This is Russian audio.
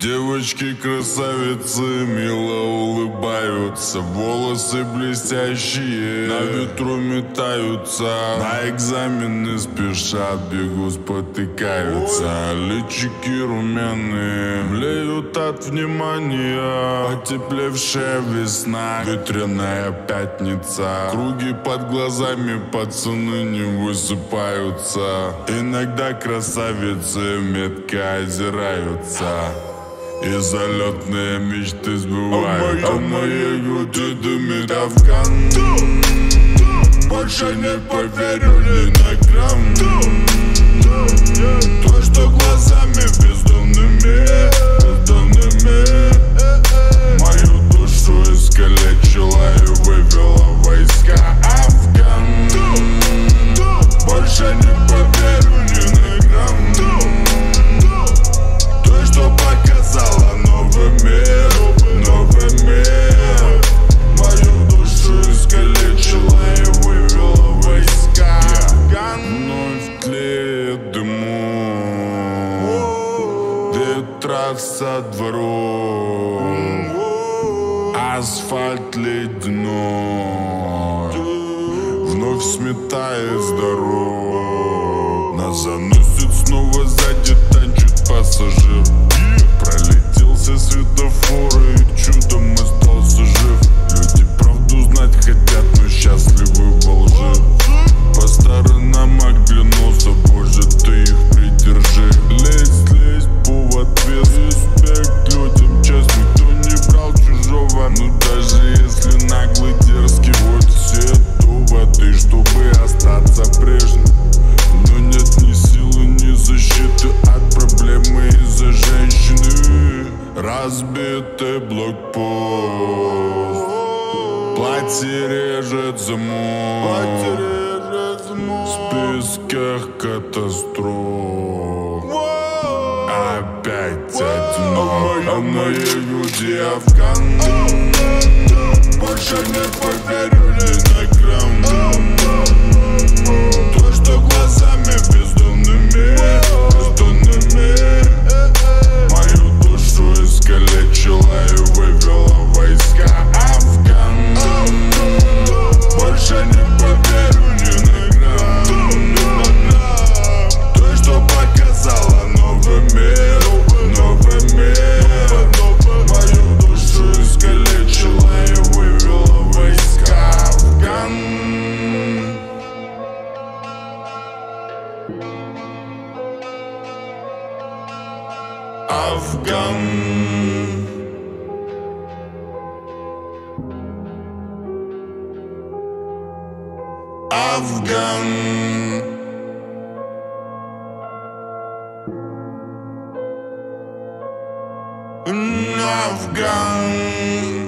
Девочки-красавицы мило улыбаются, волосы блестящие на ветру метаются, на экзамены спешат, бегут, спотыкаются. Личики румяные млеют от внимания, потеплевшая весна, ветреная пятница. Круги под глазами, пацаны не высыпаются. Иногда красавицы метко озираются, и залетные мечты сбывают. А моей груди дымит Афган. Больше не поверю ни на грамм. То, что глазами бездомными мою душу искалечила и вывела войска. Афган. Больше не поверю ни на грамм. То, что показала новый мир, новый мир. Мою душу искалечила и вывела войска. Вновь тлеет дымок, ветра со дворов, асфальт ледяной вновь сметает с дорог. Нас заносит снова, сзади танчит пассажир. Пролетелся светофоры и чудом остался жив. Люди правду знать хотят, но счастливы во лжи. По сторонам оглянулся, боже, ты их придержи. Лезь, повод вес, респект людям, честно, никто не брал чужого. Ну даже если наглый, дерзкий, вот все доводы, чтобы остаться прежним. Но нет ни силы, ни защиты от проблемы из-за женщины. Разбитый блокпост, платье режет замок, в списках катастроф опять одно. А моей груди Афган. Больше не поверю ни на грамм. То, что глазами бездомными мою душу искалечила и вывела войска. Афган. Больше не поверю ни на грамм. То, что показала новый мир, новый мир. Мою душу искалечила и вывела войска. Афган. Афган. Афган. Афган.